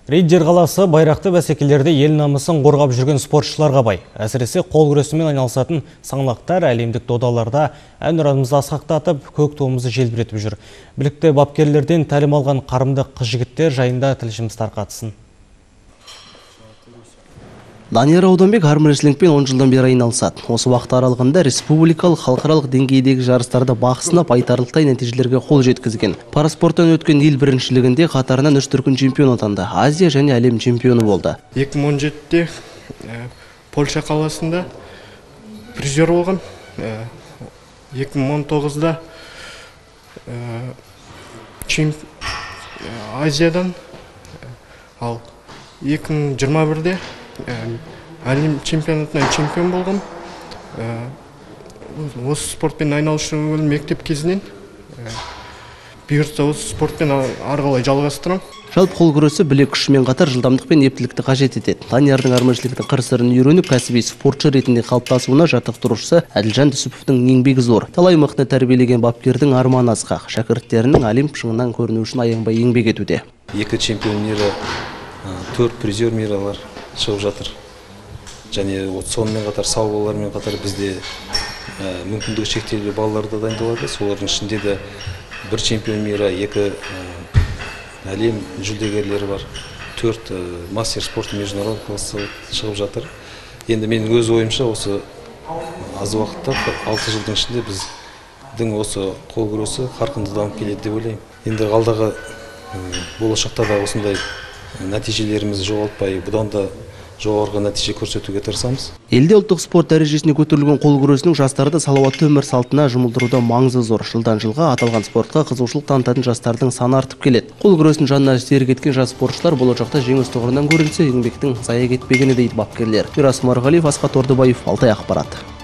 Риддер қаласы байрақты бәсекелерде ел намысын қорғап жүрген спортшыларға бай. Әсіресе қол күресімен айналысатын саңлақтар әлемдік додаларда әнұранымызды асқақтатып, көк туымызды желбіретіп жүр. Білікті бапкерлерден тәлім алған қарымды қыз-жігіттер жайында тілшіміз тарқатсын. Данияр Ауданбек армреслингпен 10 жылдан бері айналысады. Осы уақыт аралығында республикалық, халықаралық деңгейдегі жарыстарда бақ сынап айтарлықтай нәтижелерге қол жеткізген. Параспорттан өткен ел біріншілігінде қатарынан 3 дүркін чемпион атанды. Азия және әлем чемпионы болды. 2017-те Польша қаласында призер болған. 2019-да Азиядан, ал 2021-де әлем чемпионатынан чемпион болған. Осы спортпен айналысуым мектеп кезінен. Бұйыртса осы спортпен арғылай жалғастырам. Жалпы қол күресі білек күшімен қатар жылдамдық пен ептілікті қажет етеді. Даниярдың армреслингтің қыр-сырын үйреніп, кәсіби спортшы ретінде қалыптасуына жаттықтырушысы Әділжан Түсіповтің еңбегі зор. Талай мықты тәрбиелеген бапкердің арманы асқақ. Шәкірттерінің әлем шыңынан көріну үшін аянбай еңбек етуде. 2 чемпион мира, 4 призер миралар шығып жатыр. Және сонымен қатар сау балалармен қатар бізде мүмкіндігі шектеулі балаларды дайындалады. Солардың ішінде де 1 чемпион мира, 2 әлем жүлдегерлері бар, 4 мастер спорты международный классы шығып жатыр. Енді менің өз ойымша осы аз уақытта 6 жылдың ішінде біздің осы қол күресі қарқынды дамып келеді деп ойлаймын. Енді алдағы болашақта да осындай нәтижелерімізді жоғалтпай, бұдан да жоғарғы нәтиже көрсетуге тырысамыз. Елде ұлттық спорт дәрежесіне көтерілген қол күресінің жастарды салауатты өмір салтына жұмылдыруда маңызы зор. Жылдан жылға аталған спортқа қызығушылық танытатын жастардың саны артып келеді. Қол күресін жанына серік еткен жас спортшылар болашақта жеңіс тұғырынан көрінсе, еңбектің зая кетпегені дейді бапкерлер. Мирас Марғалиев, Асхат Ордыбаев, Алтай ақпарат.